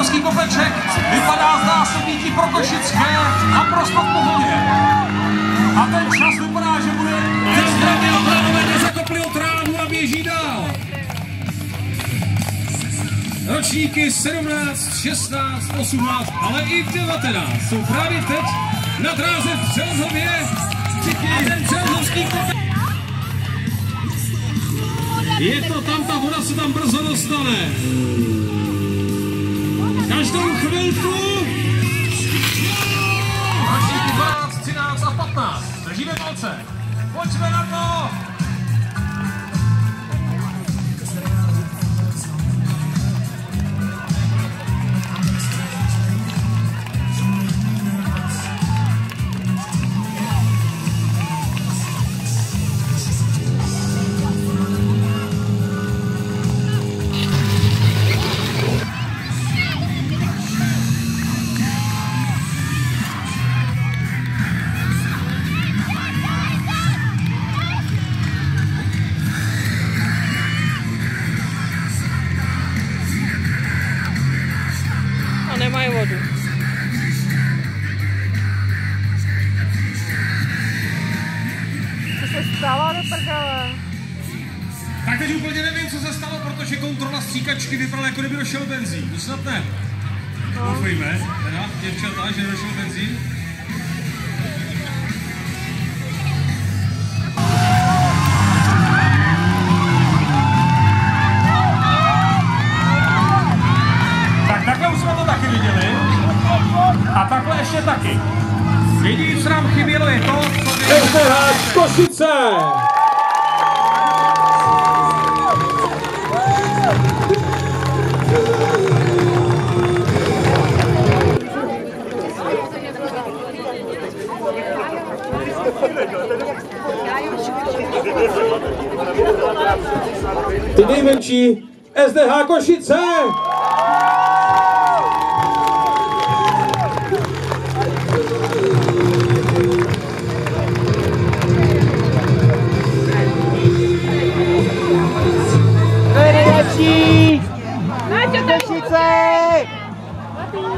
Středozemský kopeček vypadá z násobníky pro Košické naprosto v pohodě. A ten čas vypadá, že bude... Zdravě obránové nezakopli o trávu a běží dál. Ročníky 17, 16, 18, ale i 19 jsou právě teď na dráze v Přelzově. A ten Přelzovský kopeček. Je to tam, ta voda se tam brzo dostane. Každou chvilku. Ročníky 12, 13 a 15. Držíme palce. Pojďme na to. Nemají vodu. Co se stalo do prdele? Tak teď úplně nevím, co se stalo, protože kontrola stříkačky vypadala, jako kdyby došel benzín. To snad ne. Doufejme, teda, děvčata, že došel benzín. Takhle už jsme to taky viděli. A takhle ještě taky. Jediné, co nám chybělo, je to, co SDH Košice! Ty nejmenší SDH Košice!